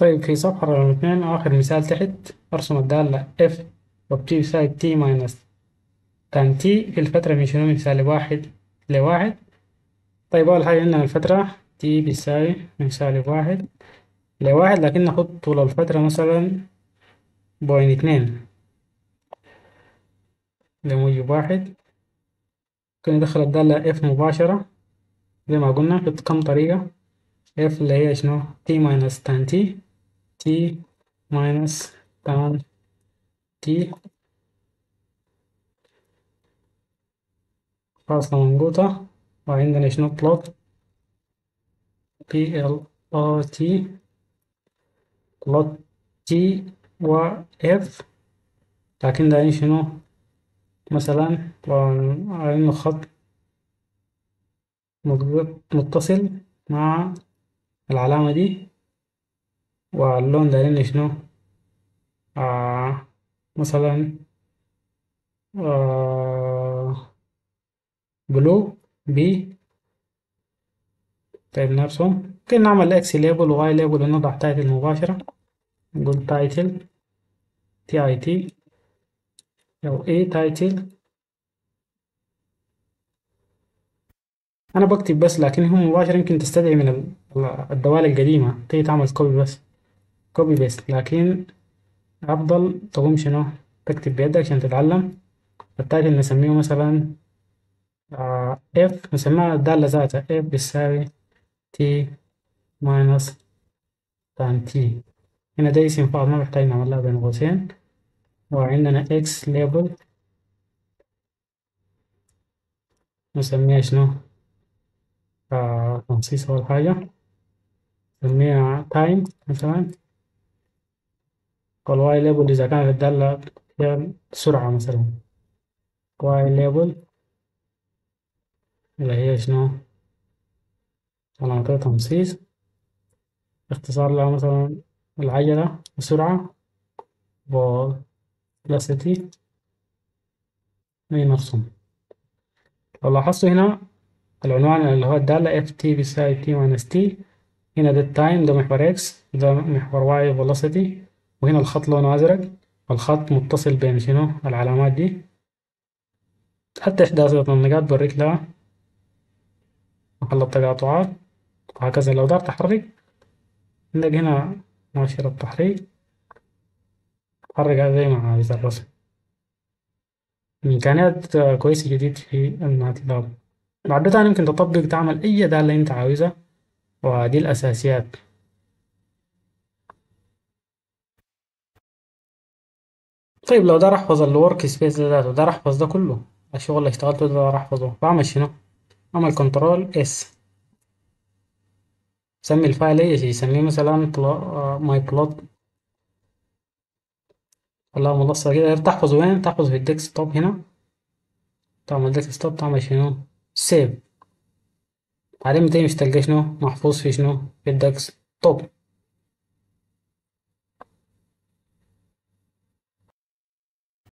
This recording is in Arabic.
طيب في صفحة رقم 2 آخر مثال تحت أرسم الدالة f وبتي يساوي t ماينس تان t في الفترة من شنو من سالب واحد لواحد. طيب أول حاجة عندنا الفترة t بيساوي من سالب واحد لواحد، لكن ناخد طول الفترة مثلا بوينت اتنين لموجب واحد. ممكن ندخل الدالة f مباشرة زي ما قلنا في كم طريقة. f اللي هي شنو t ماينس تان t ماينس تان t فاصلة منقوطة، وعندنا شنو بلوت PLOT بلوت T و F. لكن ده شنو مثلا لو عايزين خط متصل مع العلامة دي، واللون ده شنو مثلا بلو بي. طيب نفسهم ممكن نعمل اكس ليبل وواي ليبل ونضع تايتل مباشرة. نقول تايتل تي اي تي او اي تايتل. انا بكتب بس، لكن هو مباشر يمكن تستدعي من الدوال القديمة تيجي تعمل كوبي بس، كوبي بيست. لكن افضل تقوم شنو تكتب بيدك عشان تتعلم. التايتل نسميه مثلا اف، نسميها الدالة ذاتها اف بيساوي تي ماينس تان تي. هنا ده اسم فاضل ما محتاج نعمل لها بين قوسين. وعندنا اكس ليبل نسميها شنو تنصيص أول حاجة، نسميها تايم مثلا. والواي ليبل إذا كانت الدالة هي السرعة مثلا، واي ليبل اللي هي شنو علامة تنصيص، اختصار لها مثلا العجلة السرعة velocity. نرسم. لو لاحظتوا هنا العنوان اللي هو الدالة اف تي بيساوي تي ماينس تي، هنا ده التايم، ده محور اكس، ده محور واي velocity، وهنا الخط لونه أزرق. الخط متصل بين شنو العلامات دي. حتى إحداثية النقاط بوريك لها محل التقاطعات، وهكذا. لو دار تحرك عندك هنا مؤشر التحريك، تحرك زي ما عايز الرسم. إمكانيات كويسة جديد في الماتلاب. بعد ده يمكن تطبق تعمل أي دالة أنت عاوزها، ودي الأساسيات. طيب لو ده أحفظ الورك سبيس ده ذاته، ده أحفظ ده كله، الشغل اللي اشتغلته ده أحفظه، بعمل شنو؟ أعمل كنترول اس، سمي الفايل أي شيء، سميه مثلا ماي بلوت ولا منصة كده. تحفظه وين؟ تحفظه في الديسكتوب هنا. تعمل ديسكتوب تعمل شنو؟ سيف. بعدين بتيجي مش تلقى شنو محفوظ في شنو في الديسكتوب.